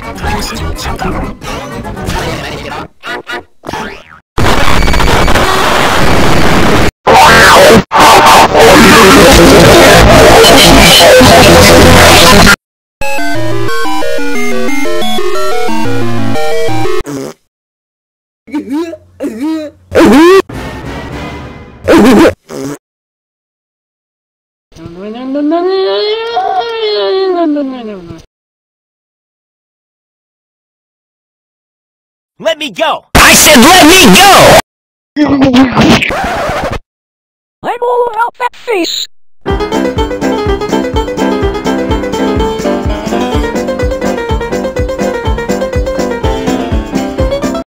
Let me go! I said let me go! I'm all about that face!